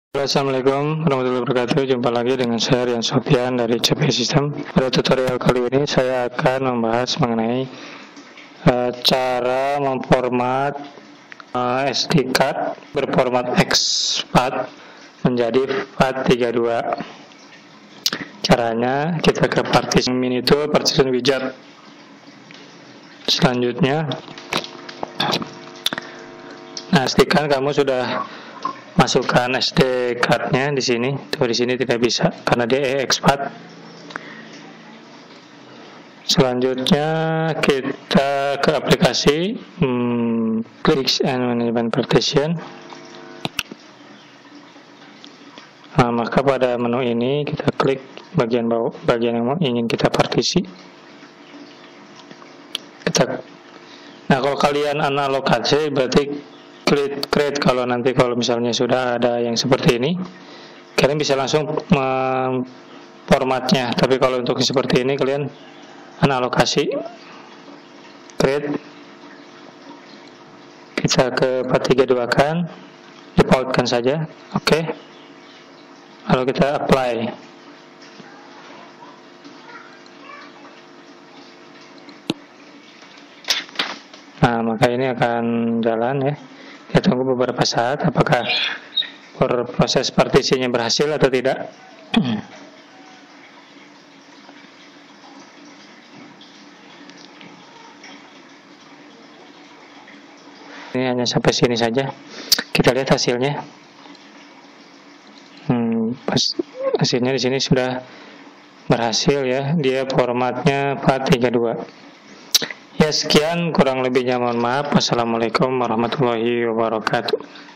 Assalamualaikum warahmatullahi wabarakatuh. Jumpa lagi dengan saya Rian Sofyan dari CP System. Pada tutorial kali ini saya akan membahas mengenai cara memformat SD card berformat exFAT menjadi FAT32. Caranya kita ke partition mini tool, partition widget. Selanjutnya, pastikan kamu sudah masukkan SD card-nya di sini. Tuh di sini tidak bisa karena dia exFAT. Selanjutnya kita ke aplikasi, klik and management partition. Nah, maka pada menu ini kita klik bagian bawah, bagian yang ingin kita partisi. Nah, kalau kalian analogasi berarti create. Kalau misalnya sudah ada yang seperti ini, kalian bisa langsung formatnya. Tapi kalau untuk yang seperti ini, kalian analogasi, create, kita ke 432 kan, defaultkan saja, oke. Lalu kita apply. Nah, maka ini akan jalan ya. Kita tunggu beberapa saat apakah proses partisinya berhasil atau tidak. Ini hanya sampai sini saja. Kita lihat hasilnya. Hasilnya di sini sudah berhasil ya. Dia formatnya FAT32. Ya, sekian, kurang lebihnya mohon maaf. Wassalamualaikum warahmatullahi wabarakatuh.